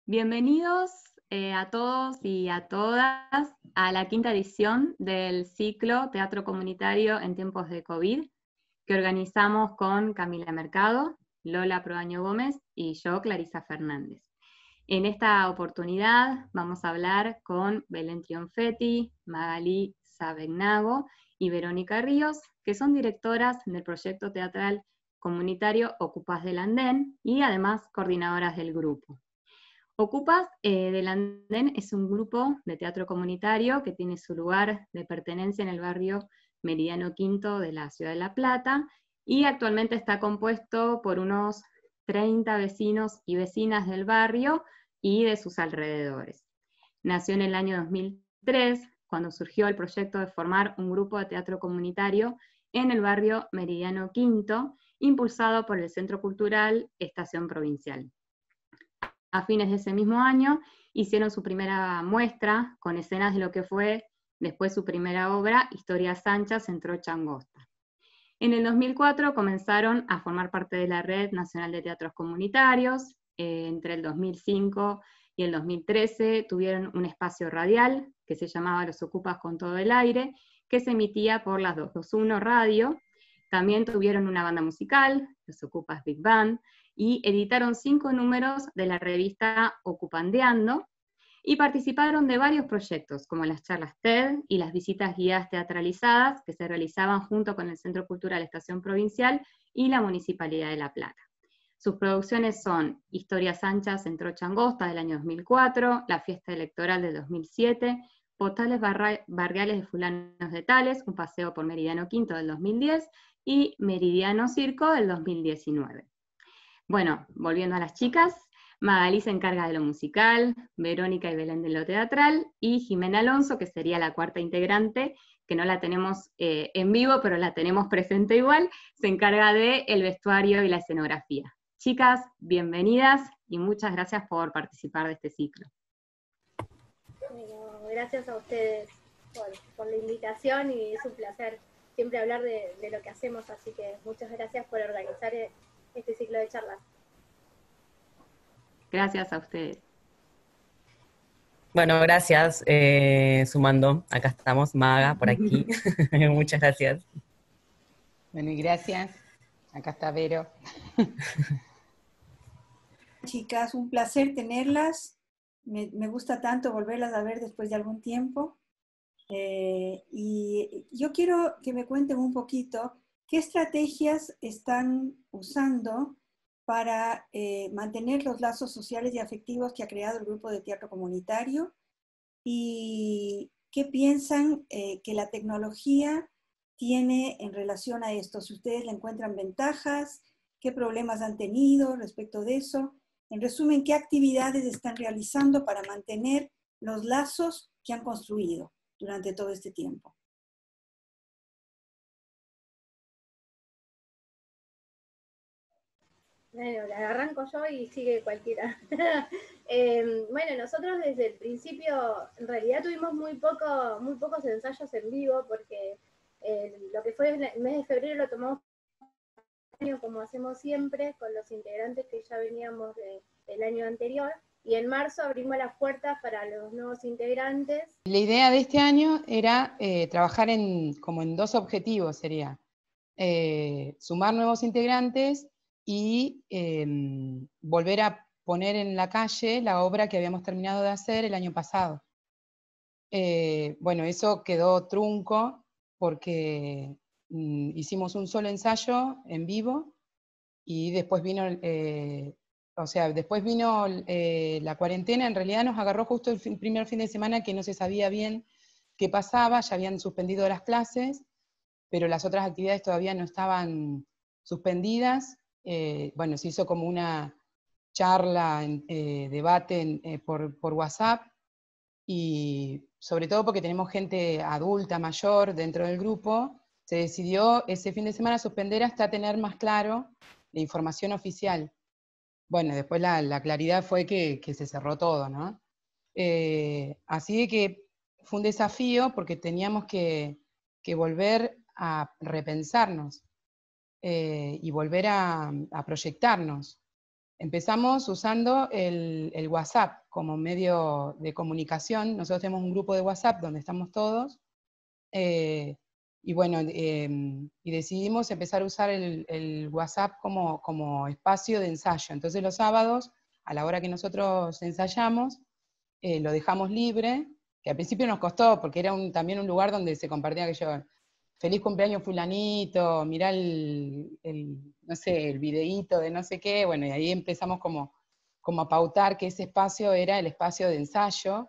Bienvenidos a todos y a todas a la quinta edición del ciclo Teatro Comunitario en tiempos de COVID, que organizamos con Camila Mercado, Lola Proaño Gómez y yo, Clarisa Fernández. En esta oportunidad vamos a hablar con Belén Trionfetti, Magalí Sabegnago y Verónica Ríos, que son directoras del proyecto teatral comunitario Ocupas del Andén y además coordinadoras del grupo. Ocupas del Andén es un grupo de teatro comunitario que tiene su lugar de pertenencia en el barrio Meridiano Quinto de la ciudad de La Plata y actualmente está compuesto por unos 30 vecinos y vecinas del barrio y de sus alrededores. Nació en el año 2003, cuando surgió el proyecto de formar un grupo de teatro comunitario en el barrio Meridiano Quinto, impulsado por el Centro Cultural Estación Provincial. A fines de ese mismo año hicieron su primera muestra con escenas de lo que fue después su primera obra, Historias Anchas en Trocha Angosta. En el 2004 comenzaron a formar parte de la Red Nacional de Teatros Comunitarios. Entre el 2005 y el 2013 tuvieron un espacio radial que se llamaba Los Ocupas con todo el aire, que se emitía por las 221 Radio. También tuvieron una banda musical, Los Ocupas Big Band, y editaron 5 números de la revista Ocupandeando, y participaron de varios proyectos, como las charlas TED y las visitas guiadas teatralizadas que se realizaban junto con el Centro Cultural Estación Provincial y la Municipalidad de La Plata. Sus producciones son Historias Anchas en Trocha Angosta del año 2004, La Fiesta Electoral del 2007, Postales Barriales de Fulanos de Tales, Un Paseo por Meridiano Quinto del 2010 y Meridiano Circo del 2019. Bueno, volviendo a las chicas, Magalí se encarga de lo musical, Verónica y Belén de lo teatral, y Jimena Alonso, que sería la cuarta integrante, que no la tenemos en vivo, pero la tenemos presente igual, se encarga del vestuario y la escenografía. Chicas, bienvenidas y muchas gracias por participar de este ciclo. Bueno, gracias a ustedes por la invitación y es un placer siempre hablar de lo que hacemos, así que muchas gracias por organizar este ciclo de charlas. Gracias a ustedes. Bueno, gracias, sumando, acá estamos, Maga, por aquí, muchas gracias. Bueno, y gracias, acá está Vero. Chicas, un placer tenerlas, me gusta tanto volverlas a ver después de algún tiempo, y yo quiero que me cuenten un poquito qué estrategias están usando para mantener los lazos sociales y afectivos que ha creado el grupo de teatro comunitario, y qué piensan que la tecnología tiene en relación a esto, si ustedes le encuentran ventajas, qué problemas han tenido respecto de eso. En resumen, ¿qué actividades están realizando para mantener los lazos que han construido durante todo este tiempo? Bueno, la arranco yo y sigue cualquiera. Bueno, nosotros desde el principio, en realidad tuvimos muy pocos ensayos en vivo, porque lo que fue el mes de febrero lo tomamos como hacemos siempre, con los integrantes que ya veníamos del año anterior, y en marzo abrimos las puertas para los nuevos integrantes. La idea de este año era trabajar como en dos objetivos, sería sumar nuevos integrantes y volver a poner en la calle la obra que habíamos terminado de hacer el año pasado. Bueno, eso quedó trunco porque hicimos un solo ensayo en vivo y después vino, la cuarentena. En realidad nos agarró justo el primer fin de semana que no se sabía bien qué pasaba, ya habían suspendido las clases, pero las otras actividades todavía no estaban suspendidas. Bueno, se hizo como una charla, debate por WhatsApp, y sobre todo porque tenemos gente adulta, mayor dentro del grupo, se decidió ese fin de semana suspender hasta tener más claro la información oficial. Bueno, después la claridad fue que se cerró todo, ¿no? Así que fue un desafío porque teníamos que volver a repensarnos y volver a proyectarnos. empezamos usando el WhatsApp como medio de comunicación. Nosotros tenemos un grupo de WhatsApp donde estamos todos, y bueno, y decidimos empezar a usar el WhatsApp como espacio de ensayo. Entonces los sábados, a la hora que nosotros ensayamos, lo dejamos libre, que al principio nos costó, porque era también un lugar donde se compartía aquello, feliz cumpleaños fulanito, mirá no sé, el videíto de no sé qué, bueno, y ahí empezamos como a pautar que ese espacio era el espacio de ensayo,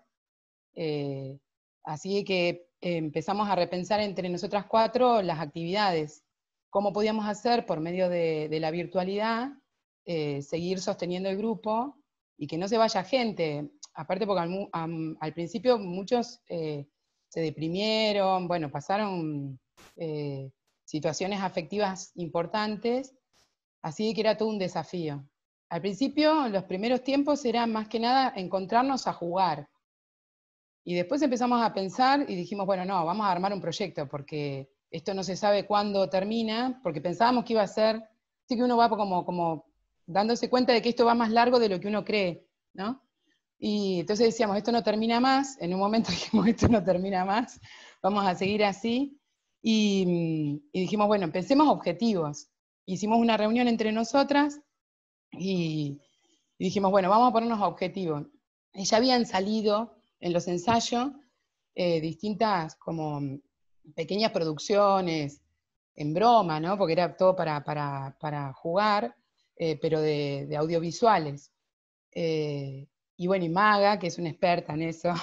así que empezamos a repensar entre nosotras 4 las actividades, cómo podíamos hacer por medio de la virtualidad, seguir sosteniendo el grupo, y que no se vaya gente, aparte porque al principio muchos se deprimieron, bueno, pasaron situaciones afectivas importantes, así que era todo un desafío. Al principio, los primeros tiempos era más que nada encontrarnos a jugar, y después empezamos a pensar y dijimos, bueno, no, vamos a armar un proyecto, porque esto no se sabe cuándo termina, porque pensábamos que iba a ser, así que uno va como dándose cuenta de que esto va más largo de lo que uno cree, ¿no? Y entonces decíamos, esto no termina más, en un momento dijimos, esto no termina más, vamos a seguir así, y dijimos, bueno, pensemos objetivos. Hicimos una reunión entre nosotras, y dijimos, bueno, vamos a ponernos objetivos. Y ya habían salido en los ensayos distintas como pequeñas producciones, en broma, ¿no? Porque era todo para jugar, pero de audiovisuales. Y bueno, y Maga, que es una experta en eso,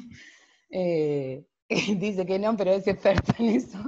dice que no, pero es experta en eso,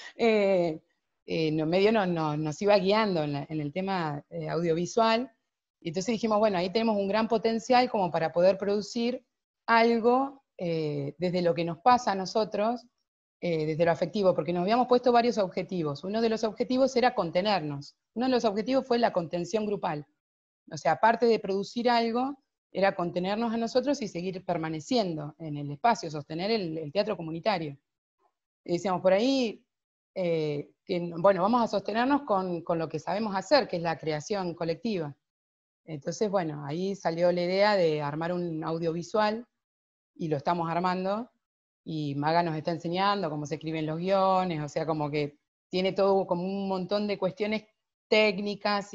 medio nos iba guiando en el tema audiovisual, y entonces dijimos, bueno, ahí tenemos un gran potencial como para poder producir algo desde lo que nos pasa a nosotros, desde lo afectivo, porque nos habíamos puesto varios objetivos. Uno de los objetivos era contenernos. Uno de los objetivos fue la contención grupal. O sea, aparte de producir algo, era contenernos a nosotros y seguir permaneciendo en el espacio, sostener el teatro comunitario. Y decíamos, por ahí, bueno, vamos a sostenernos con lo que sabemos hacer, que es la creación colectiva. Entonces, bueno, ahí salió la idea de armar un audiovisual, y lo estamos armando, y Maga nos está enseñando cómo se escriben los guiones, o sea, como que tiene todo como un montón de cuestiones técnicas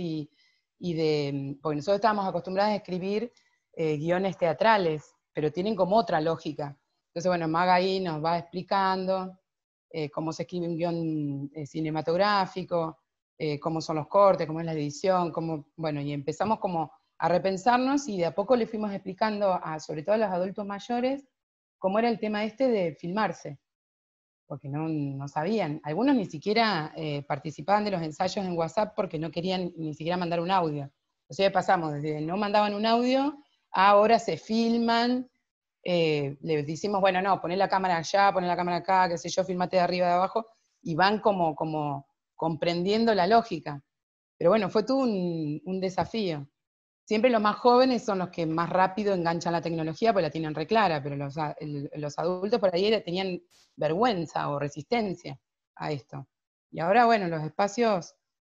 porque nosotros estábamos acostumbrados a escribir guiones teatrales, pero tienen como otra lógica. Entonces, bueno, Maga ahí nos va explicando cómo se escribe un guión cinematográfico, cómo son los cortes, cómo es la edición, bueno, y empezamos como a repensarnos, y de a poco le fuimos explicando, sobre todo a los adultos mayores, cómo era el tema de filmarse, porque no sabían. Algunos ni siquiera participaban de los ensayos en WhatsApp porque no querían ni siquiera mandar un audio. O sea, pasamos desde no mandaban un audio, a ahora se filman, les decimos, bueno, no, poné la cámara allá, poné la cámara acá, qué sé yo, filmate de arriba, de abajo, y van como comprendiendo la lógica. Pero bueno, fue todo un desafío. Siempre los más jóvenes son los que más rápido enganchan la tecnología porque la tienen reclara, pero los adultos por ahí tenían vergüenza o resistencia a esto. Y ahora, bueno, los espacios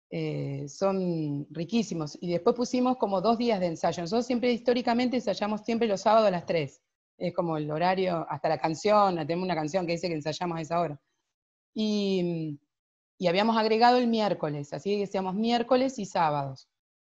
son riquísimos. Y después pusimos como 2 días de ensayo. Nosotros siempre, históricamente, ensayamos siempre los sábados a las 3. Es como el horario, hasta la canción, tenemos una canción que dice que ensayamos a esa hora. Y habíamos agregado el miércoles, así que decíamos miércoles y sábados.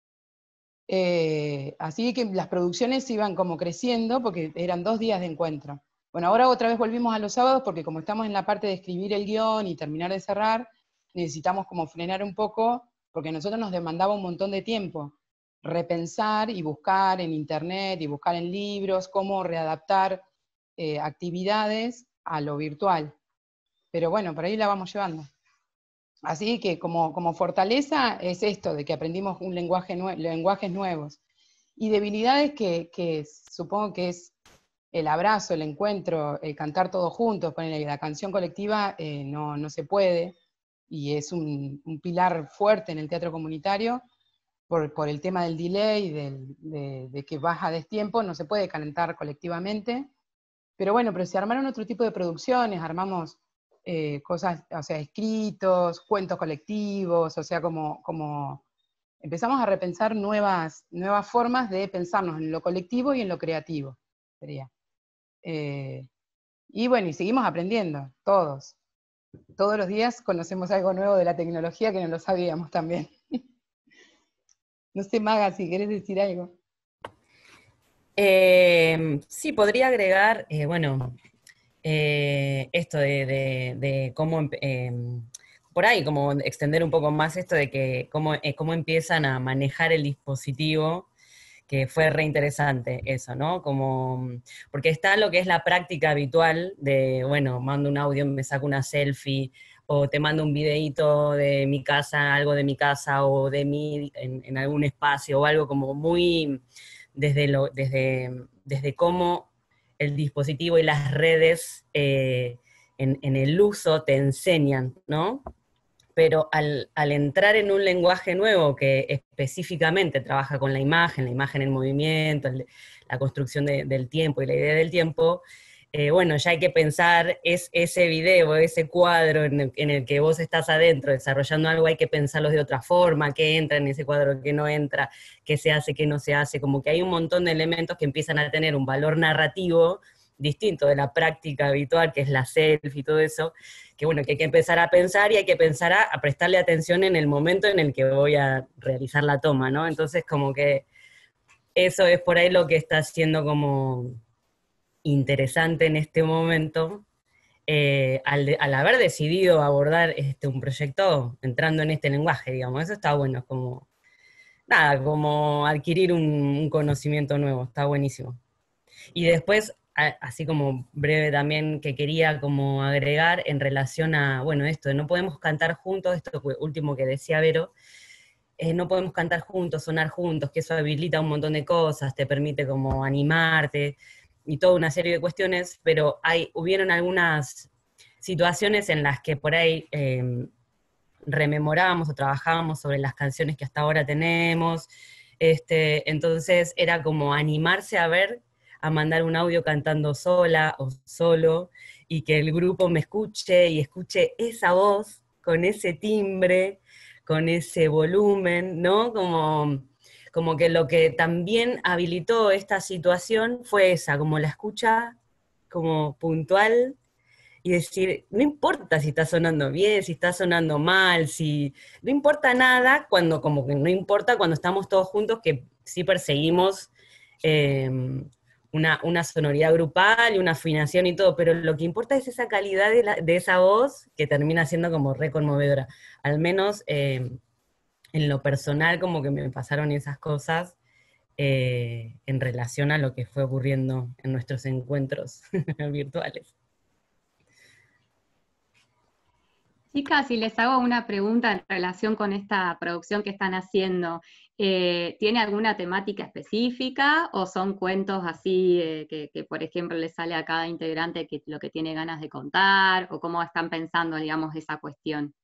Así que las producciones iban como creciendo porque eran 2 días de encuentro. Bueno, ahora otra vez volvimos a los sábados porque como estamos en la parte de escribir el guión y terminar de cerrar, necesitamos como frenar un poco, porque a nosotros nos demandaba un montón de tiempo repensar y buscar en internet y buscar en libros cómo readaptar actividades a lo virtual. Pero bueno, por ahí la vamos llevando. Así que como fortaleza es esto, de que aprendimos lenguajes nuevos. Y debilidades que supongo que es el abrazo, el encuentro, el cantar todos juntos, ponerle la canción colectiva no se puede, y es un pilar fuerte en el teatro comunitario, por el tema del delay, de que baja destiempo, no se puede cantar colectivamente. Pero bueno, pero se armaron otro tipo de producciones, armamos cosas, o sea, escritos, cuentos colectivos, o sea, como empezamos a repensar nuevas formas de pensarnos en lo colectivo y en lo creativo, sería. Y bueno, y seguimos aprendiendo, todos. Todos los días conocemos algo nuevo de la tecnología que no lo sabíamos también. No sé, Maga, si querés decir algo. Sí, podría agregar, bueno, esto de cómo, por ahí, como extender un poco más esto de que cómo empiezan a manejar el dispositivo, que fue re interesante eso, ¿no? Porque está lo que es la práctica habitual de, bueno, mando un audio, me saco una selfie, o te mando un videíto de mi casa, algo de mi casa, o de mí en algún espacio, o algo como muy desde cómo el dispositivo y las redes en el uso te enseñan, ¿no? Pero al entrar en un lenguaje nuevo que específicamente trabaja con la imagen en movimiento, la construcción del tiempo y la idea del tiempo, bueno, ya hay que pensar ese video, ese cuadro en el que vos estás adentro desarrollando algo, hay que pensarlo de otra forma, qué entra en ese cuadro, qué no entra, qué se hace, qué no se hace, como que hay un montón de elementos que empiezan a tener un valor narrativo distinto de la práctica habitual, que es la selfie y todo eso, que bueno, que hay que empezar a pensar y hay que pensar a prestarle atención en el momento en el que voy a realizar la toma, ¿no? Entonces como que eso es por ahí lo que está siendo como interesante en este momento, al haber decidido abordar un proyecto entrando en este lenguaje, digamos, eso está bueno, es como, nada, como adquirir un conocimiento nuevo, está buenísimo. Y después, así como breve también, que quería como agregar en relación a, bueno, esto de no podemos cantar juntos, esto último que decía Vero, no podemos cantar juntos, sonar juntos, que eso habilita un montón de cosas, te permite como animarte y toda una serie de cuestiones, pero hubieron algunas situaciones en las que por ahí rememorábamos o trabajábamos sobre las canciones que hasta ahora tenemos, entonces era como animarse a mandar un audio cantando sola o solo, y que el grupo me escuche y escuche esa voz con ese timbre, con ese volumen, ¿no? Como que lo que también habilitó esta situación fue esa, como la escucha como puntual, y decir, no importa si está sonando bien, si está sonando mal, no importa nada cuando, como que no importa cuando estamos todos juntos, que sí perseguimos eh, una sonoridad grupal y una afinación y todo, pero lo que importa es esa calidad de esa voz que termina siendo como re conmovedora. Al menos en lo personal, como que me pasaron esas cosas en relación a lo que fue ocurriendo en nuestros encuentros virtuales. Chicas, si les hago una pregunta en relación con esta producción que están haciendo, ¿tiene alguna temática específica o son cuentos así que, por ejemplo, les sale a cada integrante lo que tiene ganas de contar, o cómo están pensando, digamos, esa cuestión?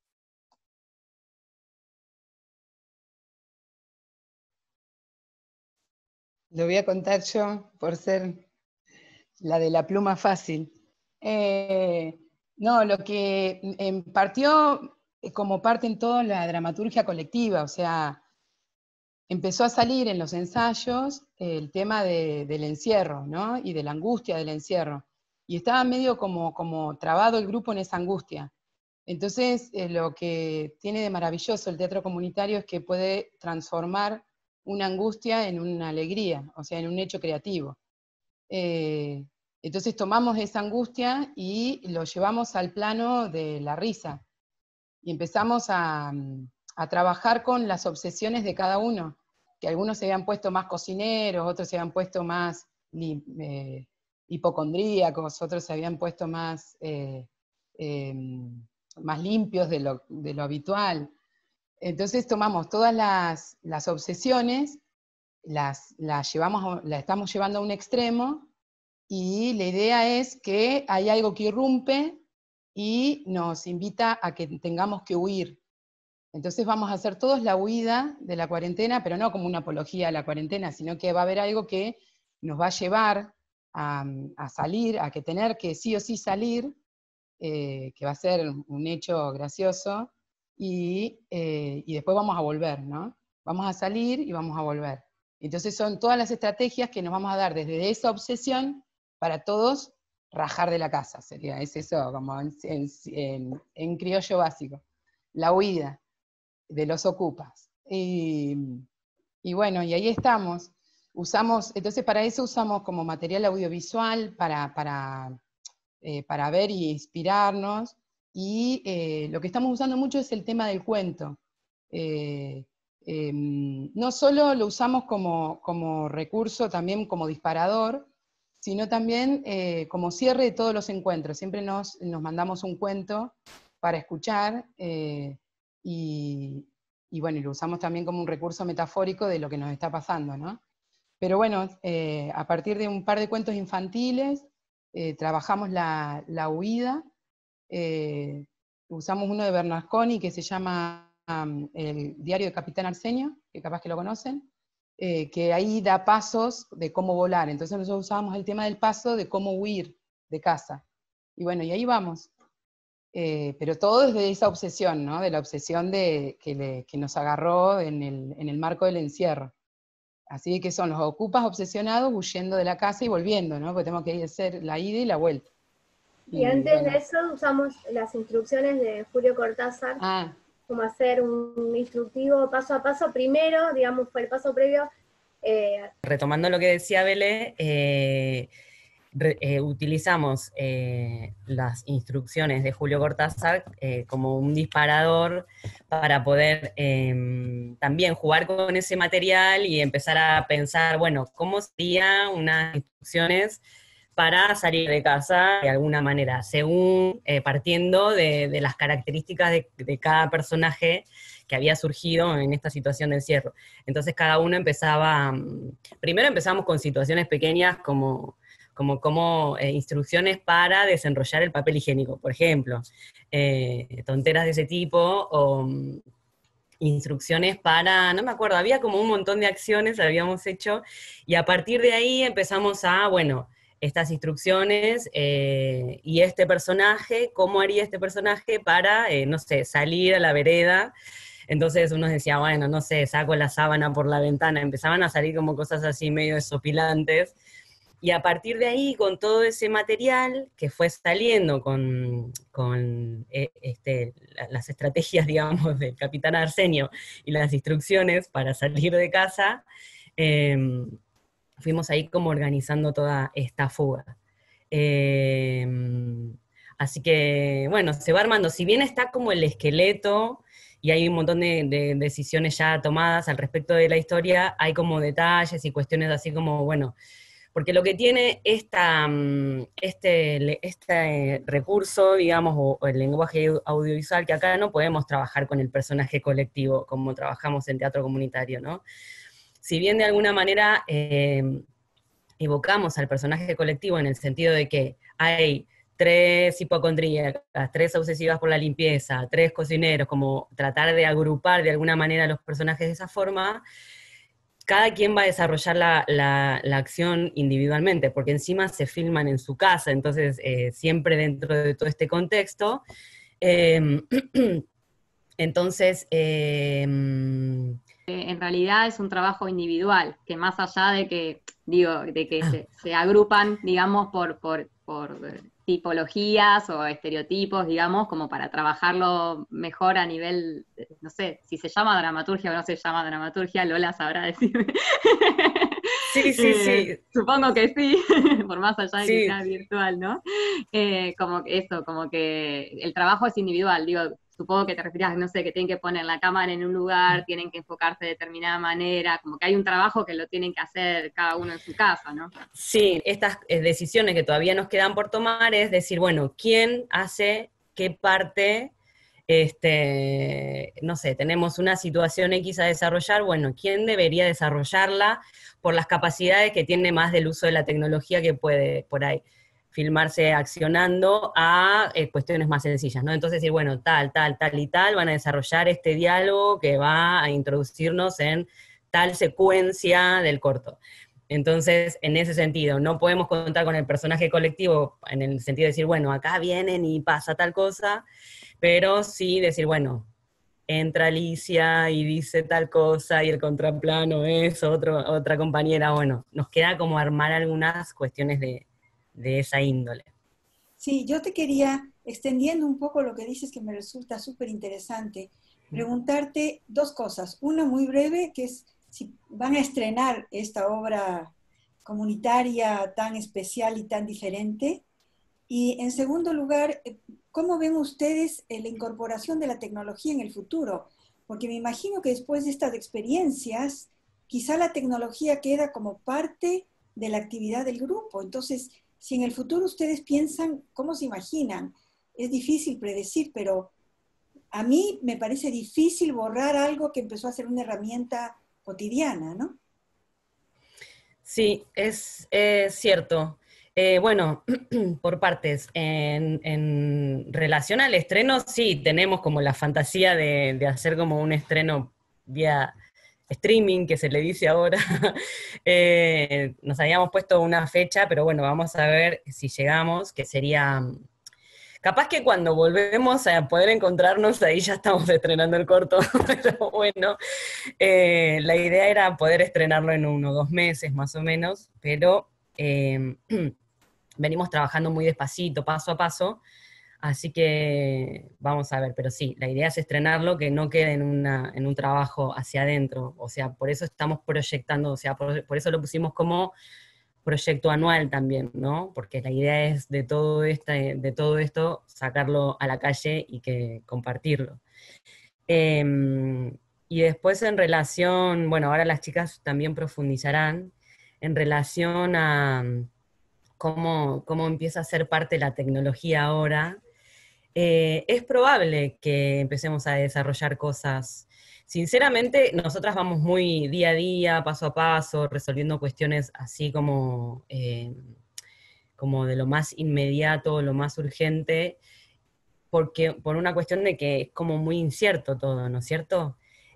Lo voy a contar yo por ser la de la pluma fácil. No, lo que partió como parte en todo la dramaturgia colectiva, o sea, empezó a salir en los ensayos el tema del encierro, ¿no? Y de la angustia del encierro. Y estaba medio como trabado el grupo en esa angustia. Entonces, lo que tiene de maravilloso el teatro comunitario es que puede transformar una angustia en una alegría, o sea, en un hecho creativo. Entonces tomamos esa angustia y lo llevamos al plano de la risa. Y empezamos a trabajar con las obsesiones de cada uno, que algunos se habían puesto más cocineros, otros se habían puesto más hipocondríacos, otros se habían puesto más, más limpios de lo habitual. Entonces tomamos todas las obsesiones, las estamos llevando a un extremo, y la idea es que hay algo que irrumpe y nos invita a que tengamos que huir. Entonces vamos a hacer todos la huida de la cuarentena, pero no como una apología a la cuarentena, sino que va a haber algo que nos va a llevar a salir, a que tener que sí o sí salir, que va a ser un hecho gracioso, y después vamos a volver, ¿no? vamos a salir y vamos a volver. Entonces son todas las estrategias que nos vamos a dar desde esa obsesión para todos rajar de la casa, es eso, como en criollo básico. La huida de los ocupas. Y bueno, y ahí estamos. Entonces para eso usamos como material audiovisual para ver y inspirarnos, y lo que estamos usando mucho es el tema del cuento. No solo lo usamos como recurso, también como disparador, sino también como cierre de todos los encuentros. Siempre nos mandamos un cuento para escuchar, y bueno, y lo usamos también como un recurso metafórico de lo que nos está pasando, ¿no? Pero bueno, a partir de un par de cuentos infantiles, trabajamos la huida, usamos uno de Bernasconi que se llama El diario de Capitán Arsenio, que capaz que lo conocen, que ahí da pasos de cómo volar. Entonces nosotros usábamos el tema del paso de cómo huir de casa. Y bueno, y ahí vamos. Pero todo desde esa obsesión, ¿no? De la obsesión que nos agarró en el marco del encierro. Así que son los ocupas obsesionados huyendo de la casa y volviendo, ¿no? Porque tenemos que hacer la ida y la vuelta. Y antes de eso usamos las instrucciones de Julio Cortázar, como hacer un instructivo paso a paso. Primero, digamos, fue el paso previo. Retomando lo que decía Bele, utilizamos las instrucciones de Julio Cortázar como un disparador para poder también jugar con ese material y empezar a pensar, bueno, ¿cómo serían unas instrucciones para salir de casa de alguna manera, según partiendo de las características de cada personaje que había surgido en esta situación de encierro? Entonces cada uno empezaba, primero empezamos con situaciones pequeñas como instrucciones para desenrollar el papel higiénico, por ejemplo, tonteras de ese tipo, o instrucciones para, no me acuerdo, había como un montón de acciones que habíamos hecho, y a partir de ahí empezamos a, bueno, estas instrucciones, y este personaje, ¿cómo haría este personaje para, no sé, salir a la vereda? Entonces uno decía, bueno, no sé, saco la sábana por la ventana, empezaban a salir como cosas así medio desopilantes, y a partir de ahí, con todo ese material que fue saliendo con las estrategias, digamos, del Capitán Arsenio y las instrucciones para salir de casa, fuimos ahí como organizando toda esta fuga. Así que, bueno, se va armando. Si bien está como el esqueleto, y hay un montón de decisiones ya tomadas al respecto de la historia, hay como detalles y cuestiones así como, bueno, porque lo que tiene este recurso, digamos, o el lenguaje audiovisual, que acá no podemos trabajar con el personaje colectivo, como trabajamos en teatro comunitario, ¿no? Si bien de alguna manera evocamos al personaje colectivo en el sentido de que hay 3 hipocondríacas, 3 obsesivas por la limpieza, 3 cocineros, como tratar de agrupar de alguna manera a los personajes de esa forma, cada quien va a desarrollar la acción individualmente, porque encima se filman en su casa, entonces siempre dentro de todo este contexto. Entonces... en realidad es un trabajo individual, que más allá de que, se agrupan, digamos, por tipologías o estereotipos, digamos, como para trabajarlo mejor a nivel, no sé, si se llama dramaturgia o no se llama dramaturgia, Lola sabrá decirme. Sí. Supongo que sí, por más allá de que Sí. sea virtual, ¿no? Como que eso, como que el trabajo es individual, digo, supongo que te refieres, no sé, que tienen que poner la cámara en un lugar, tienen que enfocarse de determinada manera, como que hay un trabajo que lo tienen que hacer cada uno en su casa, ¿no? Sí, estas decisiones que todavía nos quedan por tomar es decir, bueno, ¿quién hace qué parte? No sé, tenemos una situación X a desarrollar, bueno, ¿quién debería desarrollarla por las capacidades que tiene más del uso de la tecnología, que puede por ahí filmarse accionando a cuestiones más sencillas, ¿no? Entonces decir, bueno, tal y tal van a desarrollar este diálogo que va a introducirnos en tal secuencia del corto. Entonces, en ese sentido, no podemos contar con el personaje colectivo en el sentido de decir, bueno, acá vienen y pasa tal cosa, pero sí decir, bueno, entra Alicia y dice tal cosa, y el contraplano es otra compañera. Bueno, nos queda como armar algunas cuestiones de esa índole. Sí, yo te quería, extendiendo un poco lo que dices que me resulta súper interesante, preguntarte dos cosas. Una muy breve, que es si van a estrenar esta obra comunitaria tan especial y tan diferente. Y en segundo lugar, ¿cómo ven ustedes la incorporación de la tecnología en el futuro? Porque me imagino que después de estas experiencias, quizá la tecnología queda como parte de la actividad del grupo. Entonces, si en el futuro ustedes piensan, ¿cómo se imaginan? Es difícil predecir, pero a mí me parece difícil borrar algo que empezó a ser una herramienta cotidiana, ¿no? Sí, es cierto. Bueno, por partes. En relación al estreno, sí, tenemos como la fantasía de hacer como un estreno vía streaming, que se le dice ahora. Nos habíamos puesto una fecha, pero bueno, vamos a ver si llegamos, que sería... Capaz que cuando volvemos a poder encontrarnos, ahí ya estamos estrenando el corto, pero bueno, la idea era poder estrenarlo en 1 o 2 meses más o menos, pero venimos trabajando muy despacito, paso a paso, así que vamos a ver, pero sí, la idea es estrenarlo, que no quede en un trabajo hacia adentro, o sea, por eso estamos proyectando, o sea, por eso lo pusimos como proyecto anual también, ¿no? Porque la idea es de todo esto sacarlo a la calle y que compartirlo. Y después en relación, bueno, ahora las chicas también profundizarán en relación a cómo empieza a ser parte de la tecnología ahora. Es probable que empecemos a desarrollar cosas. Sinceramente, nosotras vamos muy día a día, paso a paso, resolviendo cuestiones así como de lo más inmediato, lo más urgente, porque por una cuestión de que es como muy incierto todo, ¿no es cierto?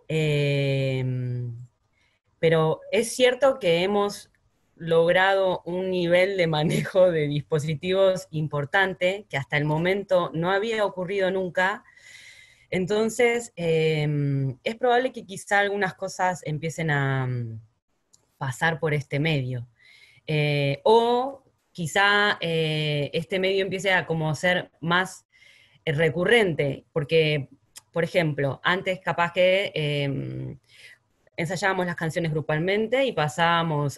Pero es cierto que hemos logrado un nivel de manejo de dispositivos importante, que hasta el momento no había ocurrido nunca. Entonces, es probable que quizá algunas cosas empiecen a pasar por este medio. O quizá este medio empiece a como ser más recurrente, porque, por ejemplo, antes capaz que ensayábamos las canciones grupalmente y pasábamos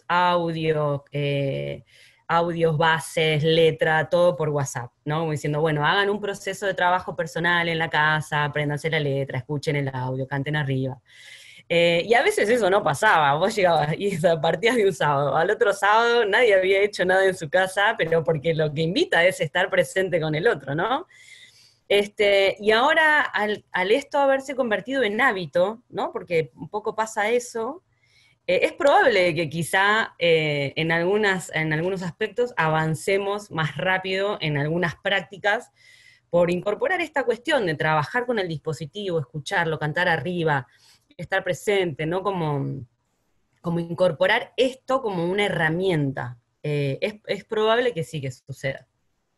audios, bases, letra, todo por WhatsApp, ¿no? Como diciendo, bueno, hagan un proceso de trabajo personal en la casa, apréndanse la letra, escuchen el audio, canten arriba. Y a veces eso no pasaba, vos llegabas y partías de un sábado, al otro sábado nadie había hecho nada en su casa, pero porque lo que invita es estar presente con el otro, ¿no? Y ahora, al esto haberse convertido en hábito, ¿no? Porque un poco pasa eso, es probable que quizá en algunos aspectos avancemos más rápido en algunas prácticas por incorporar esta cuestión de trabajar con el dispositivo, escucharlo, cantar arriba, estar presente, ¿no? Como incorporar esto como una herramienta. Es probable que sí que suceda.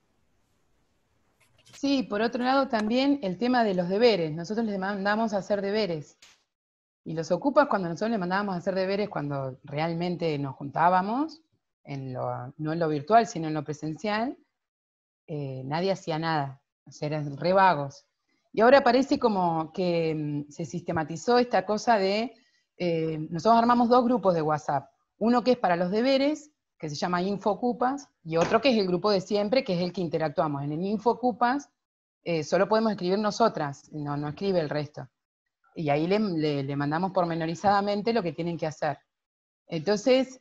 Sí, por otro lado también el tema de los deberes. Nosotros les mandamos a hacer deberes. Y los ocupas cuando nosotros les mandábamos a hacer deberes, cuando realmente nos juntábamos, no en lo virtual, sino en lo presencial, nadie hacía nada. O sea, eran re vagos. Y ahora parece como que se sistematizó esta cosa de, nosotros armamos 2 grupos de WhatsApp. Uno que es para los deberes, que se llama Infocupas, y otro que es el grupo de siempre, que es el que interactuamos. En el Infocupas solo podemos escribir nosotras, no escribe el resto. Y ahí le mandamos pormenorizadamente lo que tienen que hacer. Entonces,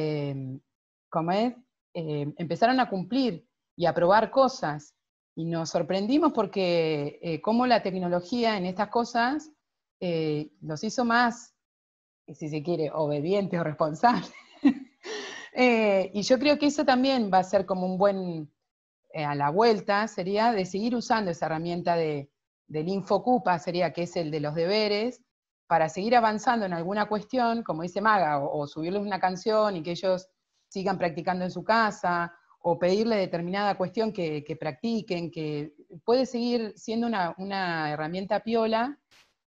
empezaron a cumplir y a probar cosas, y nos sorprendimos porque cómo la tecnología en estas cosas los hizo más, si se quiere, obedientes o responsables. Y yo creo que eso también va a ser como un buen, a la vuelta, sería de seguir usando esa herramienta del Infocupa, sería que es el de los deberes, para seguir avanzando en alguna cuestión, como dice Maga, o subirles una canción y que ellos sigan practicando en su casa, o pedirle determinada cuestión que practiquen, que puede seguir siendo una herramienta piola,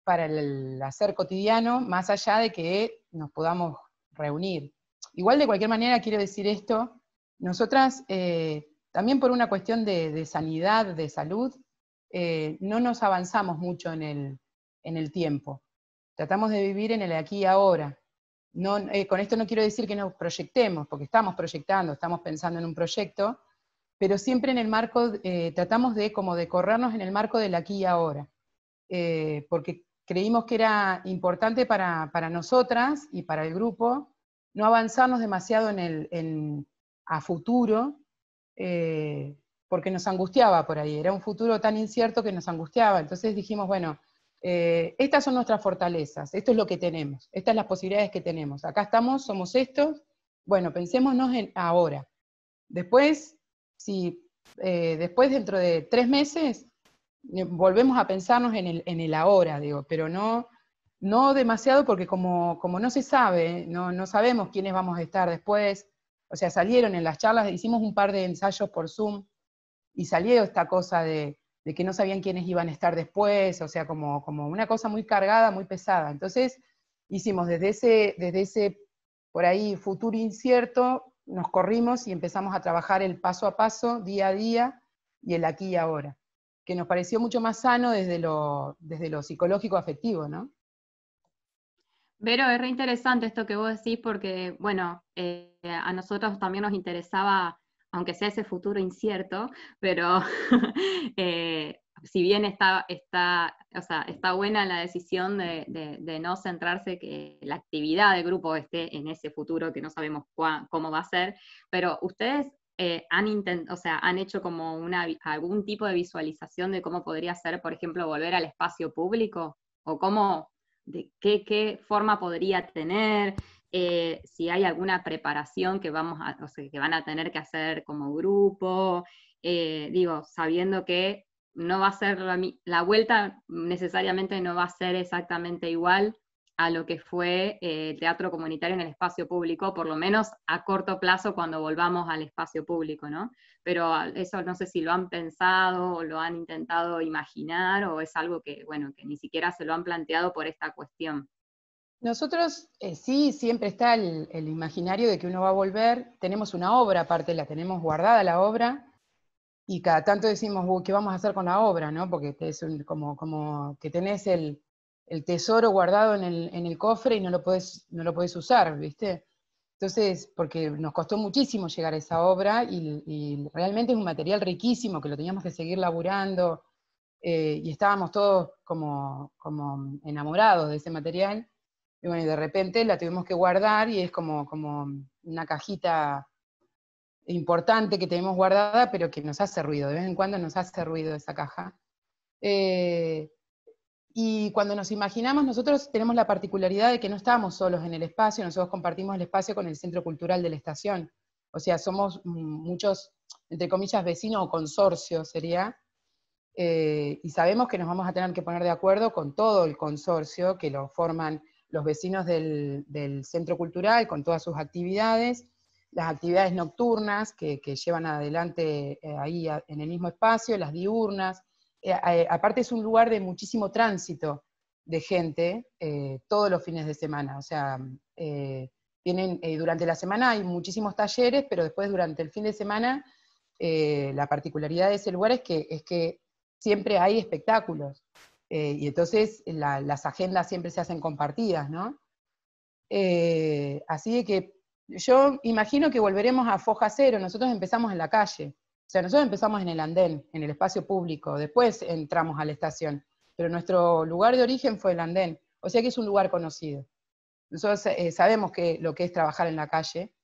para el hacer cotidiano, más allá de que nos podamos reunir. Igual, de cualquier manera, quiero decir esto, nosotras, también por una cuestión de sanidad, de salud, no nos avanzamos mucho en el tiempo. Tratamos de vivir en el aquí y ahora. No, con esto no quiero decir que nos proyectemos, porque estamos proyectando, estamos pensando en un proyecto, pero siempre en el marco, tratamos de corrernos en el marco del aquí y ahora. Porque creímos que era importante para nosotras y para el grupo no avanzarnos demasiado a futuro, porque nos angustiaba por ahí, era un futuro tan incierto que nos angustiaba. Entonces dijimos, bueno, estas son nuestras fortalezas, esto es lo que tenemos, estas son las posibilidades que tenemos, acá estamos, somos estos, bueno, pensémonos en ahora. Después, después dentro de 3 meses, volvemos a pensarnos en el ahora, digo, pero no demasiado, porque como no se sabe, no sabemos quiénes vamos a estar después. O sea, salieron en las charlas, hicimos un par de ensayos por Zoom, y salió esta cosa de que no sabían quiénes iban a estar después, o sea, como una cosa muy cargada, muy pesada. Entonces, hicimos desde ese por ahí futuro incierto, nos corrimos y empezamos a trabajar el paso a paso, día a día, y el aquí y ahora, que nos pareció mucho más sano desde lo psicológico afectivo, ¿no? Vero, es re interesante esto que vos decís porque, bueno, a nosotros también nos interesaba, aunque sea ese futuro incierto, pero si bien está buena la decisión de no centrarse que la actividad del grupo esté en ese futuro que no sabemos cómo va a ser, pero ustedes han hecho como algún tipo de visualización de cómo podría ser, por ejemplo, volver al espacio público, o cómo, de qué forma podría tener, si hay alguna preparación que que van a tener que hacer como grupo, sabiendo que no va a ser la vuelta necesariamente no va a ser exactamente igual a lo que fue teatro comunitario en el espacio público, por lo menos a corto plazo cuando volvamos al espacio público, ¿no? Pero eso no sé si lo han pensado o lo han intentado imaginar, o es algo que, bueno, que ni siquiera se lo han planteado por esta cuestión. Nosotros sí, siempre está el imaginario de que uno va a volver, tenemos una obra aparte, la tenemos guardada la obra, y cada tanto decimos, ¿qué vamos a hacer con la obra? ¿No? Porque es como que tenés el tesoro guardado en el cofre y no lo podés usar, ¿viste? Entonces, porque nos costó muchísimo llegar a esa obra, y realmente es un material riquísimo que lo teníamos que seguir laburando, y estábamos todos como enamorados de ese material, y bueno, y de repente la tuvimos que guardar, y es como una cajita importante que tenemos guardada, pero que nos hace ruido, de vez en cuando nos hace ruido esa caja. Y cuando nos imaginamos, nosotros tenemos la particularidad de que no estamos solos en el espacio, nosotros compartimos el espacio con el Centro Cultural de la Estación. O sea, somos muchos, entre comillas, vecinos o consorcios sería, y sabemos que nos vamos a tener que poner de acuerdo con todo el consorcio, que lo forman los vecinos del Centro Cultural, con todas sus actividades, las actividades nocturnas que llevan adelante ahí en el mismo espacio, las diurnas. Aparte es un lugar de muchísimo tránsito de gente todos los fines de semana. O sea, durante la semana hay muchísimos talleres, pero después durante el fin de semana la particularidad de ese lugar es que siempre hay espectáculos. Y entonces las agendas siempre se hacen compartidas, ¿no? Así de que yo imagino que volveremos a foja cero. Nosotros empezamos en la calle, o sea, nosotros empezamos en el andén, en el espacio público, después entramos a la estación, pero nuestro lugar de origen fue el andén, o sea que es un lugar conocido. Nosotros sabemos lo que es trabajar en la calle,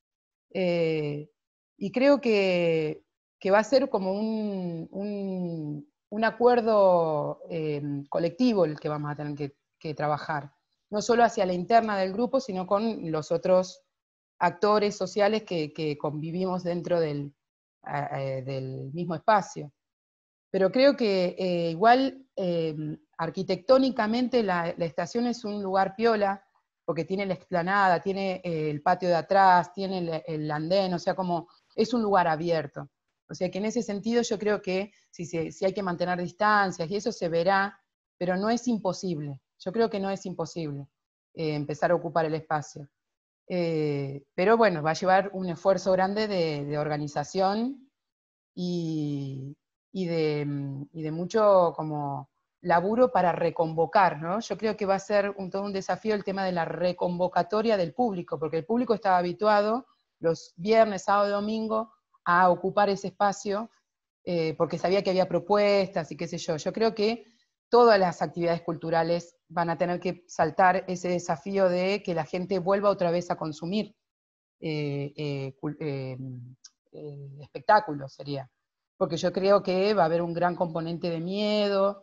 y creo que va a ser como un acuerdo colectivo el que vamos a tener que trabajar, no solo hacia la interna del grupo, sino con los otros actores sociales que convivimos dentro del mismo espacio. Pero creo que igual arquitectónicamente la estación es un lugar piola, porque tiene la explanada, tiene el patio de atrás, tiene el andén, o sea, como es un lugar abierto. O sea que en ese sentido yo creo que si hay que mantener distancias y eso se verá, pero no es imposible. Yo creo que no es imposible empezar a ocupar el espacio. Pero bueno, va a llevar un esfuerzo grande de organización y de mucho como laburo para reconvocar, ¿no? Yo creo que va a ser todo un desafío el tema de la reconvocatoria del público, porque el público estaba habituado los viernes, sábado y domingo a ocupar ese espacio, porque sabía que había propuestas y qué sé yo. Yo creo que todas las actividades culturales van a tener que saltar ese desafío de que la gente vuelva otra vez a consumir espectáculos, sería. Porque yo creo que va a haber un gran componente de miedo,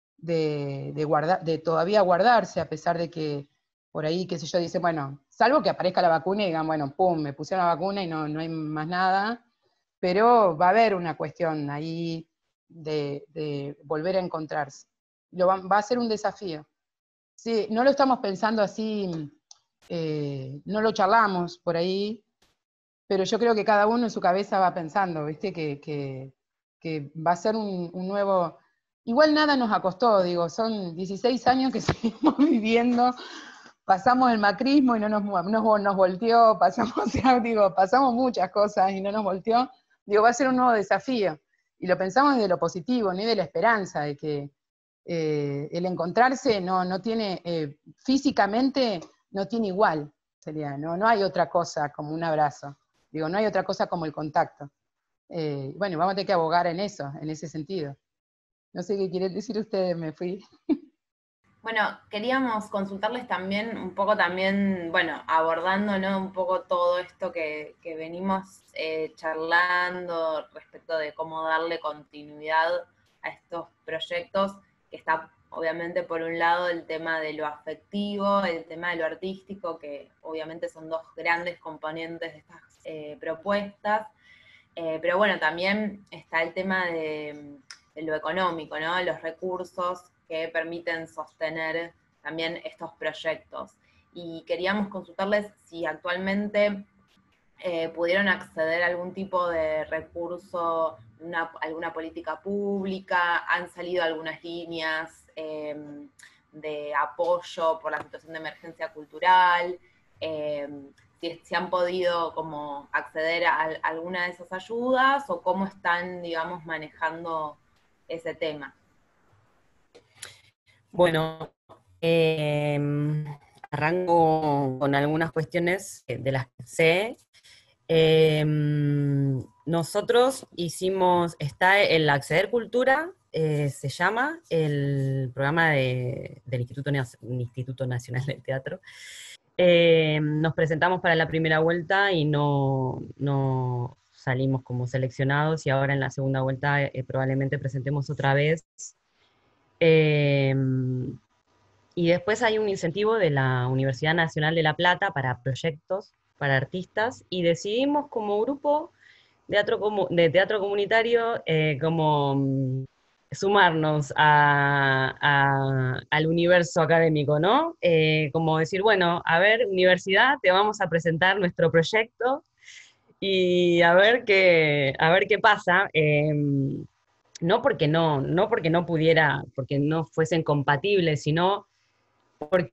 de todavía guardarse, a pesar de que por ahí, qué sé yo, dice, bueno, salvo que aparezca la vacuna y digan, bueno, pum, me pusieron la vacuna y no hay más nada, pero va a haber una cuestión ahí de volver a encontrarse. Va a ser un desafío. Sí, no lo estamos pensando así, no lo charlamos por ahí, pero yo creo que cada uno en su cabeza va pensando, ¿viste? Que va a ser un nuevo... Igual nada nos acostó, digo, son 16 años que seguimos viviendo, pasamos el macrismo y no nos volteó, pasamos muchas cosas y no nos volteó, digo, va a ser un nuevo desafío. Y lo pensamos desde lo positivo, ni de la esperanza, de que el encontrarse no tiene, físicamente no tiene igual, sería, no hay otra cosa como un abrazo, digo, no hay otra cosa como el contacto. Bueno, vamos a tener que abogar en eso, en ese sentido. No sé qué quieren decir ustedes, me fui. Bueno, queríamos consultarles también, un poco también, bueno, abordando, ¿no? Un poco todo esto que venimos charlando respecto de cómo darle continuidad a estos proyectos, que está obviamente por un lado el tema de lo afectivo, el tema de lo artístico, que obviamente son dos grandes componentes de estas propuestas, pero bueno, también está el tema de lo económico, ¿no? Los recursos que permiten sostener también estos proyectos. Y queríamos consultarles si actualmente pudieron acceder a algún tipo de recurso, alguna política pública, han salido algunas líneas de apoyo por la situación de emergencia cultural, si han podido como acceder a alguna de esas ayudas o cómo están, digamos, manejando ese tema. Bueno, arranco con algunas cuestiones de las que sé. Nosotros está el Acceder Cultura, se llama el programa del Instituto Nacional del Teatro. Nos presentamos para la primera vuelta y no salimos como seleccionados, y ahora en la segunda vuelta probablemente presentemos otra vez. Y después hay un incentivo de la Universidad Nacional de La Plata para proyectos, para artistas, y decidimos como grupo de teatro comunitario sumarnos al universo académico, ¿no? Como decir, bueno, a ver, universidad, te vamos a presentar nuestro proyecto y a ver qué pasa. No porque no pudiera, porque no fuesen compatibles, sino porque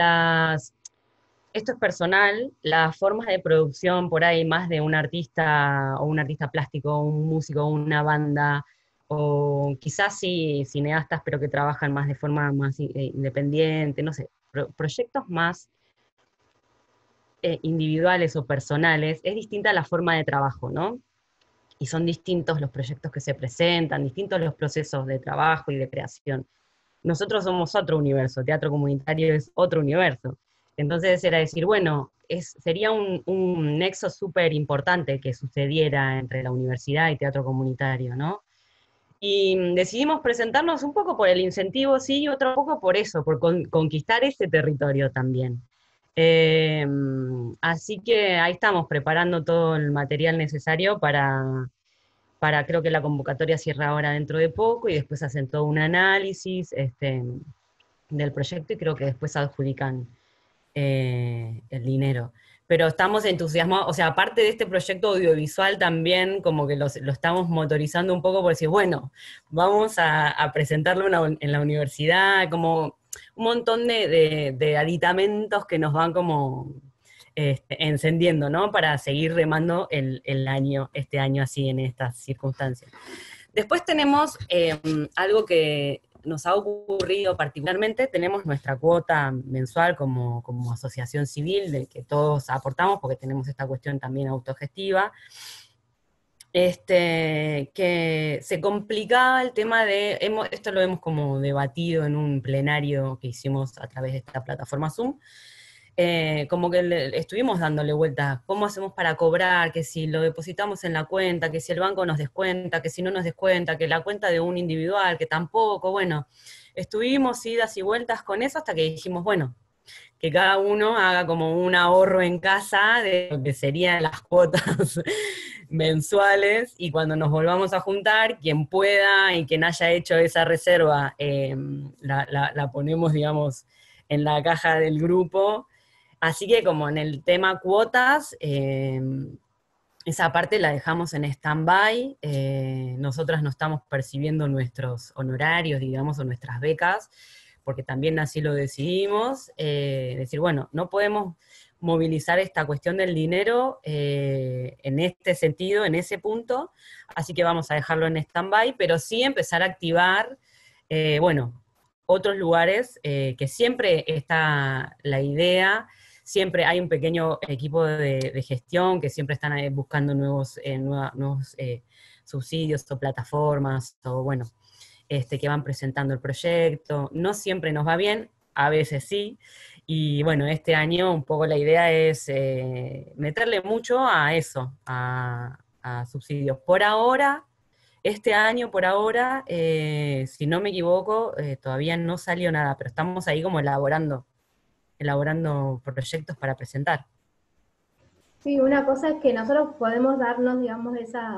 esto es personal, las formas de producción por ahí más de un artista, o un artista plástico, o un músico, o una banda, o quizás sí cineastas, pero que trabajan más de forma más independiente, no sé, proyectos más individuales o personales, es distinta la forma de trabajo, ¿no? Y son distintos los proyectos que se presentan, distintos los procesos de trabajo y de creación. Nosotros somos otro universo, teatro comunitario es otro universo. Entonces era decir, bueno, sería un nexo súper importante que sucediera entre la universidad y teatro comunitario, ¿no? Y decidimos presentarnos un poco por el incentivo, sí, y otro poco por eso, por conquistar ese territorio también. Así que ahí estamos preparando todo el material necesario para creo que la convocatoria cierra ahora dentro de poco, y después hacen todo un análisis del proyecto, y creo que después adjudican el dinero. Pero estamos entusiasmados, o sea, aparte de este proyecto audiovisual también como que lo estamos motorizando un poco por decir, bueno, vamos a presentarlo en la universidad, como un montón de aditamentos que nos van como encendiendo, ¿no? Para seguir remando este año así en estas circunstancias. Después tenemos algo que nos ha ocurrido particularmente, tenemos nuestra cuota mensual como asociación civil, de que todos aportamos, porque tenemos esta cuestión también autogestiva, que se complicaba el tema de, esto lo hemos como debatido en un plenario que hicimos a través de esta plataforma Zoom, como que estuvimos dándole vueltas, ¿cómo hacemos para cobrar? Que si lo depositamos en la cuenta, que si el banco nos descuenta, que si no nos descuenta, que la cuenta de un individual, que tampoco, bueno, estuvimos idas y vueltas con eso hasta que dijimos, bueno, que cada uno haga como un ahorro en casa de lo que serían las cuotas mensuales, y cuando nos volvamos a juntar, quien pueda y quien haya hecho esa reserva, la ponemos, digamos, en la caja del grupo. Así que como en el tema cuotas, esa parte la dejamos en stand-by, nosotras no estamos percibiendo nuestros honorarios, digamos, o nuestras becas, porque también así lo decidimos, decir, bueno, no podemos movilizar esta cuestión del dinero en este sentido, en ese punto, así que vamos a dejarlo en stand-by, pero sí empezar a activar, bueno, otros lugares, que siempre está la idea. Siempre hay un pequeño equipo de gestión que siempre están buscando nuevos subsidios o plataformas, o bueno, que van presentando el proyecto. No siempre nos va bien, a veces sí, y bueno, este año un poco la idea es meterle mucho a eso, a subsidios. Por ahora, este año, por ahora, si no me equivoco, todavía no salió nada, pero estamos ahí como elaborando proyectos para presentar. Sí, una cosa es que nosotros podemos darnos, digamos,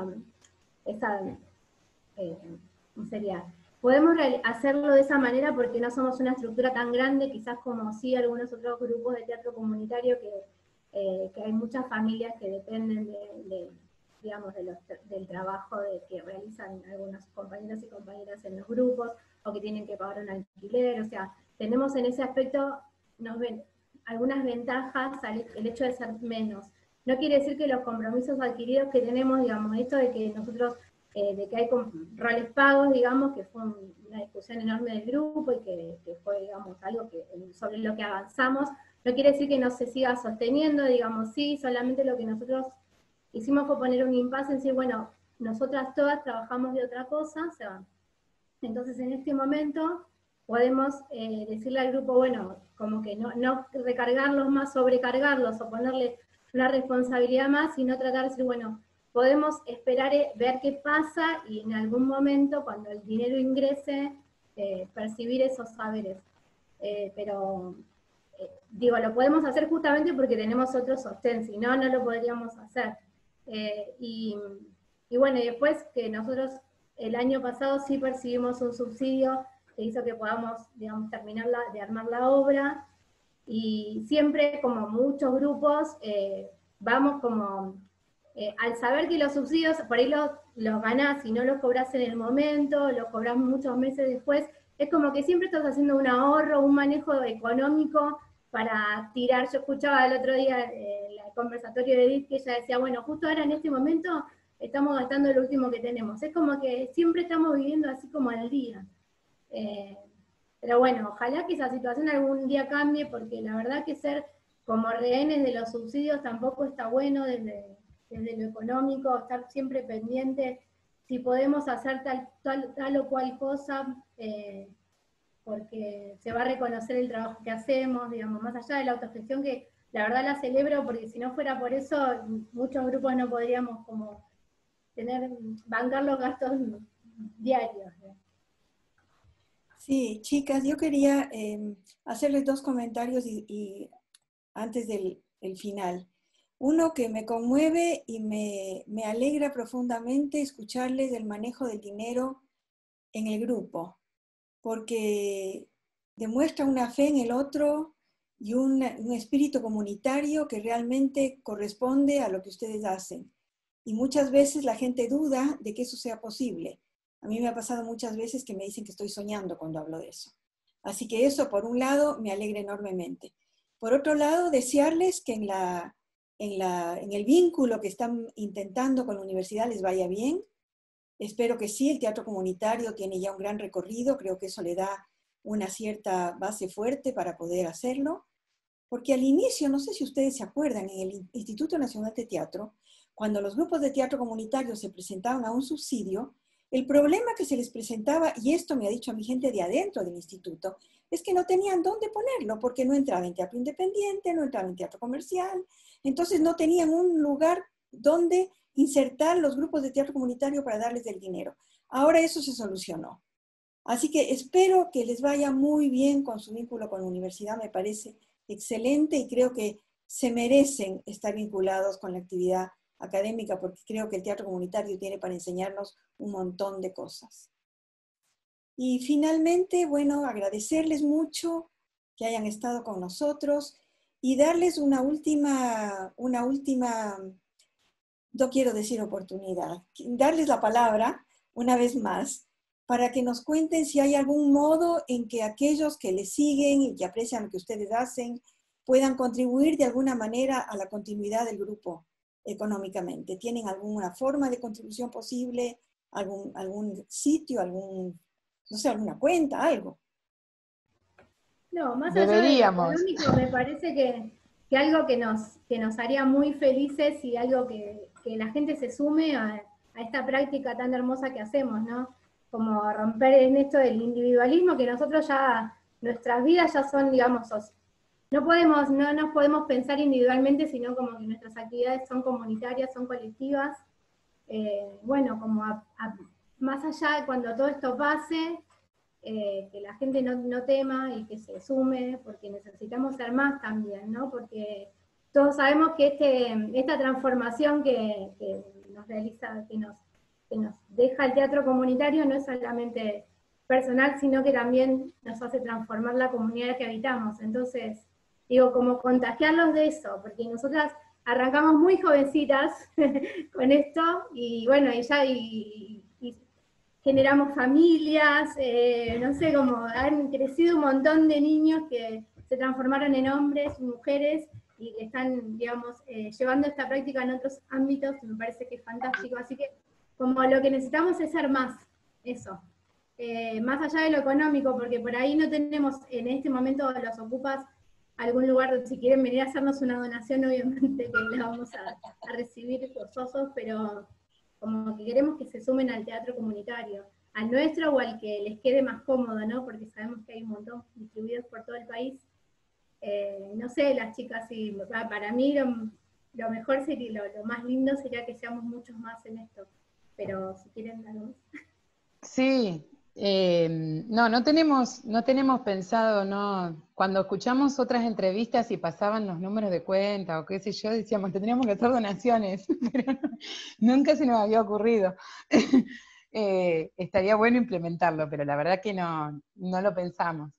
¿cómo sería? Podemos hacerlo de esa manera porque no somos una estructura tan grande, quizás como sí algunos otros grupos de teatro comunitario, que hay muchas familias que dependen digamos, del trabajo que realizan algunos compañeros y compañeras en los grupos, o que tienen que pagar un alquiler. O sea, tenemos en ese aspecto, nos ven algunas ventajas el hecho de ser menos. No quiere decir que los compromisos adquiridos que tenemos, digamos, esto de que nosotros, de que hay roles pagos, digamos, que fue una discusión enorme del grupo y que fue, digamos, algo sobre lo que avanzamos, no quiere decir que no se siga sosteniendo, digamos, sí, solamente lo que nosotros hicimos fue poner un impasse en decir, bueno, nosotras todas trabajamos de otra cosa, o sea, entonces en este momento podemos decirle al grupo, bueno, como que no recargarlos más, sobrecargarlos, o ponerle una responsabilidad más, sino tratar de decir, bueno, podemos esperar, ver qué pasa, y en algún momento, cuando el dinero ingrese, percibir esos saberes. Pero, digo, lo podemos hacer justamente porque tenemos otro sostén, si no, no lo podríamos hacer. Y bueno, y después que nosotros el año pasado sí percibimos un subsidio que hizo que podamos, digamos, terminar de armar la obra, y siempre, como muchos grupos, vamos como, al saber que los subsidios por ahí los ganás y no los cobrás en el momento, los cobrás muchos meses después, es como que siempre estás haciendo un ahorro, un manejo económico para tirar. Yo escuchaba el otro día el conversatorio de Edith, que ella decía, bueno, justo ahora en este momento estamos gastando lo último que tenemos. Es como que siempre estamos viviendo así como al día. Pero bueno, ojalá que esa situación algún día cambie, porque la verdad que ser como rehenes de los subsidios tampoco está bueno desde lo económico, estar siempre pendiente si podemos hacer tal o cual cosa, porque se va a reconocer el trabajo que hacemos, digamos, más allá de la autogestión, que la verdad la celebro, porque si no fuera por eso, muchos grupos no podríamos como bancar los gastos diarios. Sí, chicas, yo quería hacerles dos comentarios y antes del final. Uno que me conmueve y me alegra profundamente escucharles del manejo del dinero en el grupo, porque demuestra una fe en el otro y un espíritu comunitario que realmente corresponde a lo que ustedes hacen. Y muchas veces la gente duda de que eso sea posible. A mí me ha pasado muchas veces que me dicen que estoy soñando cuando hablo de eso. Así que eso, por un lado, me alegra enormemente. Por otro lado, desearles que en el vínculo que están intentando con la universidad les vaya bien. Espero que sí, el teatro comunitario tiene ya un gran recorrido, creo que eso le da una cierta base fuerte para poder hacerlo, porque al inicio, no sé si ustedes se acuerdan, en el Instituto Nacional de Teatro, cuando los grupos de teatro comunitario se presentaban a un subsidio, el problema que se les presentaba, y esto me ha dicho a mi gente de adentro del instituto, es que no tenían dónde ponerlo, porque no entraba en teatro independiente, no entraba en teatro comercial, entonces no tenían un lugar donde insertar los grupos de teatro comunitario para darles el dinero. Ahora eso se solucionó. Así que espero que les vaya muy bien con su vínculo con la universidad, me parece excelente y creo que se merecen estar vinculados con la actividad académica porque creo que el teatro comunitario tiene para enseñarnos un montón de cosas. Y finalmente, bueno, agradecerles mucho que hayan estado con nosotros y darles una última, no quiero decir oportunidad, darles la palabra una vez más para que nos cuenten si hay algún modo en que aquellos que les siguen y que aprecian lo que ustedes hacen puedan contribuir de alguna manera a la continuidad del grupo económicamente. ¿Tienen alguna forma de contribución posible? ¿Algún sitio? No sé, alguna cuenta? Algo. No, más allá de lo Deberíamos. económico, me parece que algo que nos haría muy felices y algo que la gente se sume a esta práctica tan hermosa que hacemos, ¿no? Como romper en esto del individualismo, que nosotros ya, nuestras vidas ya son, digamos, no nos podemos pensar individualmente, sino como que nuestras actividades son comunitarias, son colectivas. Bueno, como más allá de cuando todo esto pase, que la gente no tema y que se sume, porque necesitamos ser más también, ¿no? Porque todos sabemos que esta transformación que nos realiza, que nos deja el teatro comunitario no es solamente personal, sino que también nos hace transformar la comunidad que habitamos. Entonces, digo, como contagiarlos de eso, porque nosotras arrancamos muy jovencitas con esto, y bueno, y generamos familias, no sé, como han crecido un montón de niños que se transformaron en hombres y mujeres y que están, digamos, llevando esta práctica en otros ámbitos, y me parece que es fantástico. Así que como lo que necesitamos es ser más, eso. Más allá de lo económico, porque por ahí no tenemos en este momento los ocupas algún lugar donde si quieren venir a hacernos una donación, obviamente que la vamos a recibir gozosos, pero como que queremos que se sumen al teatro comunitario, al nuestro o al que les quede más cómodo, ¿no? Porque sabemos que hay un montón distribuidos por todo el país. No sé, las chicas, sí, para mí lo mejor sería, lo más lindo sería que seamos muchos más en esto, pero si quieren algo más. Sí, no tenemos pensado, no. Cuando escuchamos otras entrevistas y pasaban los números de cuenta o qué sé yo, decíamos, tendríamos que hacer donaciones, pero nunca se nos había ocurrido. Estaría bueno implementarlo, pero la verdad que no lo pensamos.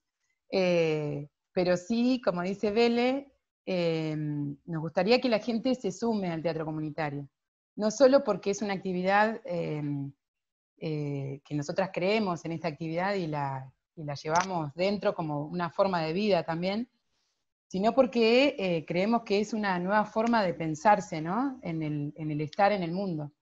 Pero sí, como dice Vele, nos gustaría que la gente se sume al teatro comunitario. No solo porque es una actividad que nosotras creemos en esta actividad y la llevamos dentro como una forma de vida también, sino porque creemos que es una nueva forma de pensarse, ¿no? en el estar en el mundo.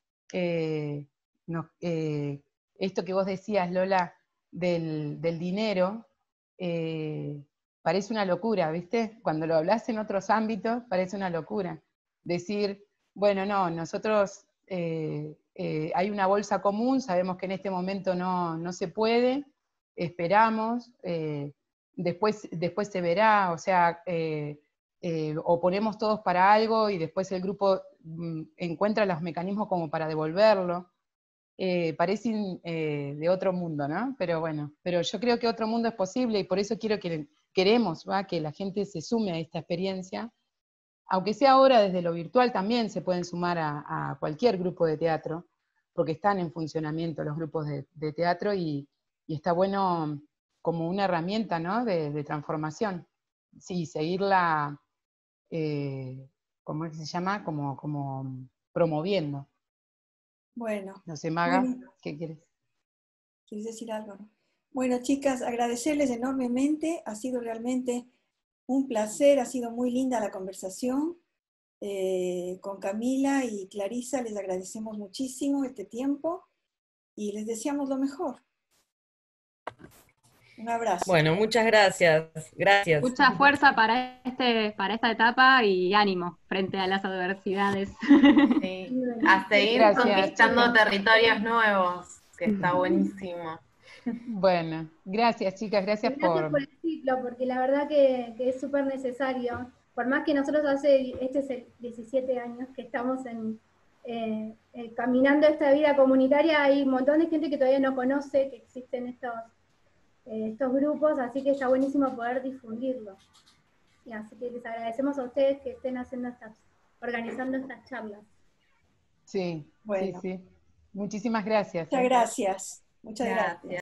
Esto que vos decías, Lola, del dinero, parece una locura, ¿viste? Cuando lo hablas en otros ámbitos, parece una locura. Decir, bueno, no, nosotros hay una bolsa común, sabemos que en este momento no se puede, esperamos, después se verá, o sea, o ponemos todos para algo y después el grupo encuentra los mecanismos como para devolverlo. Parecen de otro mundo, ¿no? Pero bueno, pero yo creo que otro mundo es posible y por eso queremos que la gente se sume a esta experiencia. Aunque sea ahora desde lo virtual, también se pueden sumar a cualquier grupo de teatro, porque están en funcionamiento los grupos de teatro y está bueno como una herramienta, ¿no? de transformación. Sí, seguirla, ¿cómo es que se llama? Como promoviendo. Bueno, No sé, Maga, ¿qué quieres? ¿quieres decir algo? ¿No? Bueno, chicas, agradecerles enormemente. Ha sido realmente un placer, ha sido muy linda la conversación. Con Camila y Clarisa les agradecemos muchísimo este tiempo y les deseamos lo mejor. Un abrazo. Bueno, muchas gracias. Gracias. Mucha fuerza para esta etapa y ánimo frente a las adversidades. Sí, a seguir Gracias, conquistando chicas. territorios nuevos, que está buenísimo. Bueno, gracias chicas, gracias Gracias por por... el ciclo, porque la verdad que es súper necesario. Por más que nosotros este es el 17 años que estamos caminando esta vida comunitaria, hay un montón de gente que todavía no conoce que existen estos grupos, así que está buenísimo poder difundirlo. Y así que les agradecemos a ustedes que estén organizando estas charlas. Sí, Bueno. sí, sí. Muchísimas gracias. Muchas gracias. Muchas gracias. Gracias.